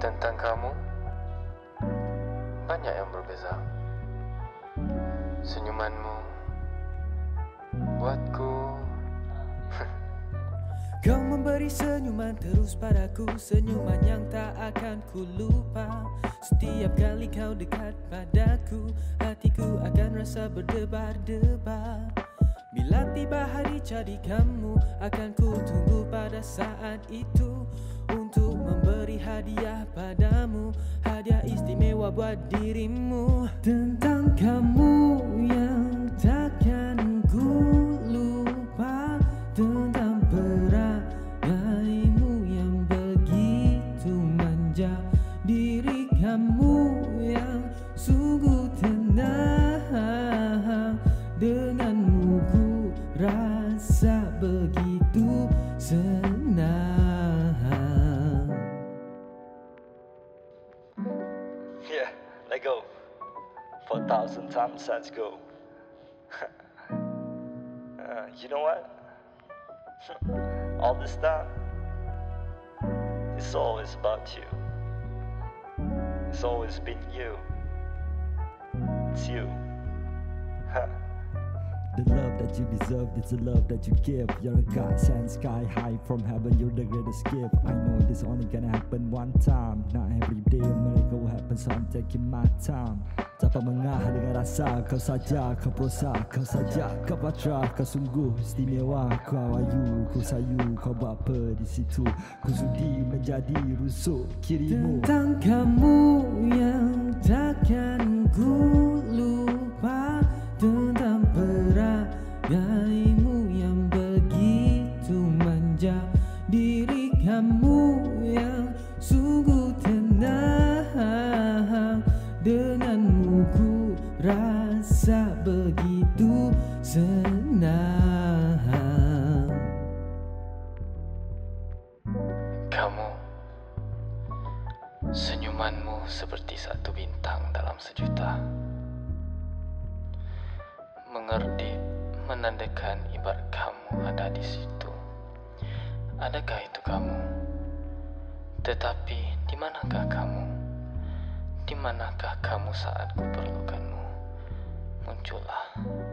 Tentang kamu, banyak yang berbeza. Senyumanmu buatku. Kau memberi senyuman terus padaku, senyuman yang tak akan ku lupa. Setiap kali kau dekat padaku, hatiku akan rasa berdebar-debar. Bila tiba hari jadi kamu, akan ku tunggu pada saat itu untuk memberi hadiah padamu, hadiah istimewa buat dirimu. Tentang kamu yang takkan ku lupa, tentang peragaimu yang begitu manja, diri kamu yang sungguh tenang, denganmu ku rasa begitu senang. Yeah, let go. 4,000 times, let's go. You know what? All this time, it's always about you. It's always been you. It's you. The love that you deserve, it's the love that you give. You're a God sent sky high from heaven, you're the greatest gift. I know this only gonna happen one time. Not every day a miracle will happen, so I'm taking my time. Dapat mengah dengan rasa, kau saja, kau prosa, kau saja, kau patra, kau sungguh istimewa. Kau ayu, kau sayu, kau buat apa di situ? Ku sudi menjadi rusuk kirimu. Tentang kamu yang takkan ku lupa, tentang peragaimu yang begitu manja, diri kamu yang sungguh tenang, denganmu ku rasa begitu senang. Kamu, senyumanmu seperti satu bintang dalam sejuta. Mengerdip, menandakan ibarat kamu ada di situ. Adakah itu kamu? Tetapi di manakah kamu? Di manakah kamu saat ku perlukanmu? Muncullah.